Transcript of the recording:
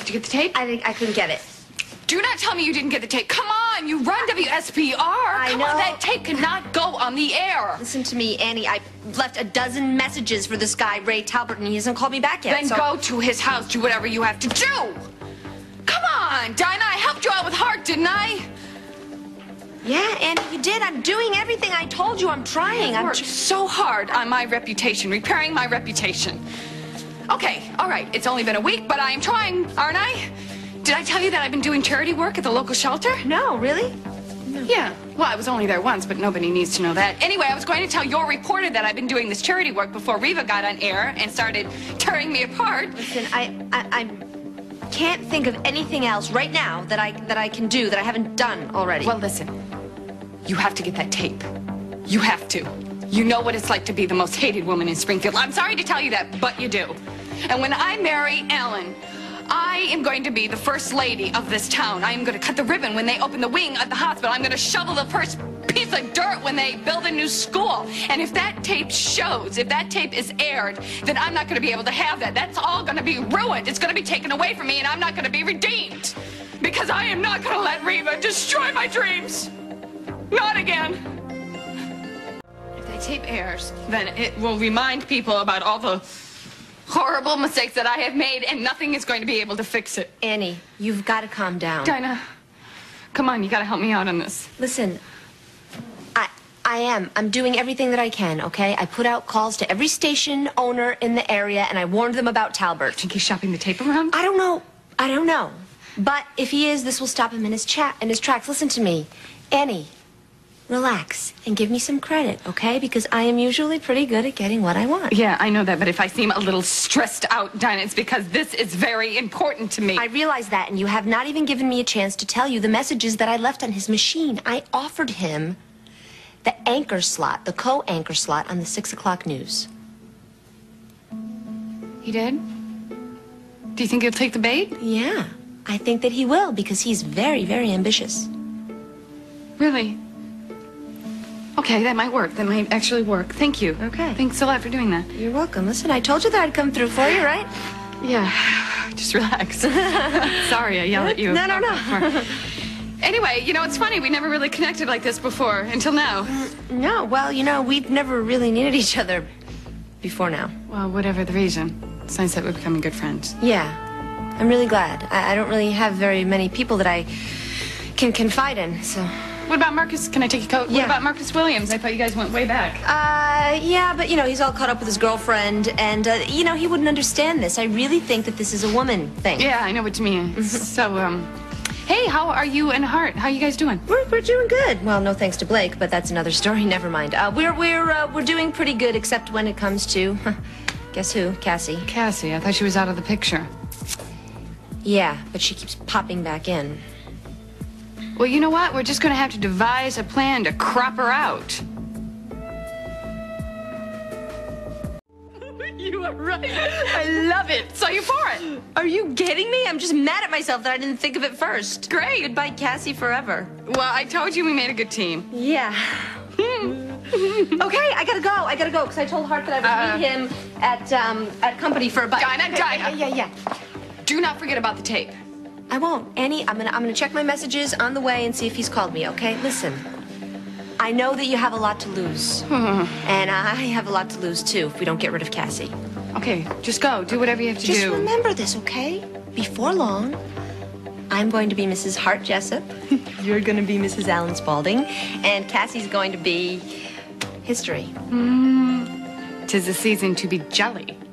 Did you get the tape? I couldn't get it. Do not tell me you didn't get the tape. Come on, you run WSPR. I know. On, that tape cannot go on the air. Listen to me, Annie. I left a dozen messages for this guy, Ray Talbot, and he hasn't called me back yet. Then go to his house, do whatever you have to do. Come on, Dinah, I helped you out with Hart, didn't I? Yeah, Annie, you did. I'm doing everything I told you. I'm trying. I worked so hard on my reputation, repairing my reputation. Okay, all right, it's only been a week, but I am trying, aren't I? Did I tell you that I've been doing charity work at the local shelter? No, really? No. Yeah, well, I was only there once, but nobody needs to know that. Anyway, I was going to tell your reporter that I've been doing this charity work before Reva got on air and started tearing me apart. Listen, I can't think of anything else right now that I can do that I haven't done already. Well, listen, you have to get that tape. You have to. You know what it's like to be the most hated woman in Springfield. I'm sorry to tell you that, but you do. And when I marry Alan, I am going to be the first lady of this town. I am going to cut the ribbon when they open the wing at the hospital. I'm going to shovel the first piece of dirt when they build a new school. And if that tape shows, if that tape is aired, then I'm not going to be able to have that. That's all going to be ruined. It's going to be taken away from me, and I'm not going to be redeemed. Because I am not going to let Reva destroy my dreams. Not again. If that tape airs, then it will remind people about all the horrible mistakes that I have made, and nothing is going to be able to fix it. Annie, you've got to calm down. Dinah, come on, you got to help me out on this. Listen, I am. I'm doing everything that I can, okay? I put out calls to every station owner in the area, and I warned them about Talbert. Think he's shopping the tape around? I don't know. I don't know. But if he is, this will stop him in his tracks. Listen to me. Annie, relax and give me some credit, okay? Because I am usually pretty good at getting what I want. Yeah, I know that, but if I seem a little stressed out, Dinah, it's because this is very important to me. I realize that, and you have not even given me a chance to tell you the messages that I left on his machine. I offered him the anchor slot, the co-anchor slot on the 6 o'clock news. He did? Do you think he'll take the bait? Yeah, I think that he will, because he's very, very ambitious. Really? Okay, that might work. That might actually work. Thank you. Okay. Thanks a lot for doing that. You're welcome. Listen, I told you that I'd come through for you, right? Yeah. Just relax. Sorry, I yelled at you. No. Anyway, you know, it's funny. We never really connected like this before, until now. No, well, you know, we've never really needed each other before now. Well, whatever the reason. It's nice that we're becoming good friends. Yeah. I'm really glad. I don't really have very many people that I can confide in, so... What about Marcus? Can I take your coat? Yeah. What about Marcus Williams? I thought you guys went way back. Yeah, but, you know, he's all caught up with his girlfriend, and, you know, he wouldn't understand this. I really think that this is a woman thing. Yeah, I know what you mean. So, hey, how are you and Hart? How you guys doing? We're doing good. Well, no thanks to Blake, but that's another story. Never mind. We're doing pretty good, except when it comes to, guess who? Cassie. Cassie, I thought she was out of the picture. Yeah, but she keeps popping back in. Well, you know what? We're just going to have to devise a plan to crop her out. You are right. I love it. So you're for it. Are you kidding me? I'm just mad at myself that I didn't think of it first. Great. Goodbye, Cassie, forever. Well, I told you we made a good team. Yeah. Okay, I gotta go, because I told Hart that I would meet him at company for a bite. Dinah. Yeah. Do not forget about the tape. I won't. Annie, I'm gonna check my messages on the way and see if he's called me, okay? Listen, I know that you have a lot to lose. And I have a lot to lose, too, if we don't get rid of Cassie. Okay, just go. Do whatever you have to do. Just remember this, okay? Before long, I'm going to be Mrs. Hart Jessup. You're going to be Mrs. Alan Spaulding. And Cassie's going to be history. 'Tis the season to be jelly.